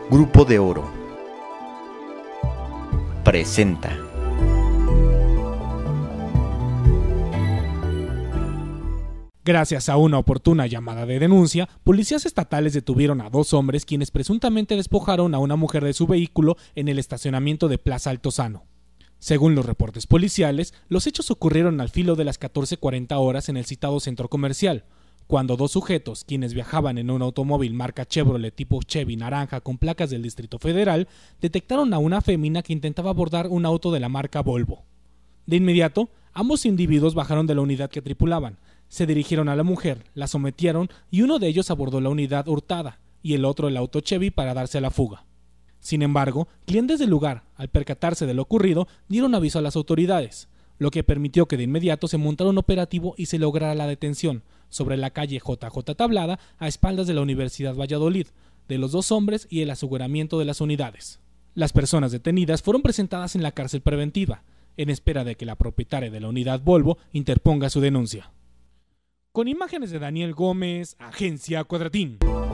Grupo de Oro presenta. Gracias a una oportuna llamada de denuncia, policías estatales detuvieron a dos hombres quienes presuntamente despojaron a una mujer de su vehículo en el estacionamiento de Plaza Altozano. Según los reportes policiales, los hechos ocurrieron al filo de las 14:40 horas en el citado centro comercial, cuando dos sujetos, quienes viajaban en un automóvil marca Chevrolet tipo Chevy naranja con placas del Distrito Federal, detectaron a una fémina que intentaba abordar un auto de la marca Volvo. De inmediato, ambos individuos bajaron de la unidad que tripulaban, se dirigieron a la mujer, la sometieron y uno de ellos abordó la unidad hurtada y el otro el auto Chevy para darse a la fuga. Sin embargo, clientes del lugar, al percatarse de lo ocurrido, dieron aviso a las autoridades, lo que permitió que de inmediato se montara un operativo y se lograra la detención sobre la calle JJ Tablada a espaldas de la Universidad Valladolid, de los dos hombres y el aseguramiento de las unidades. Las personas detenidas fueron presentadas en la cárcel preventiva, en espera de que la propietaria de la unidad Volvo interponga su denuncia. Con imágenes de Daniel Gómez, Agencia Cuadratín.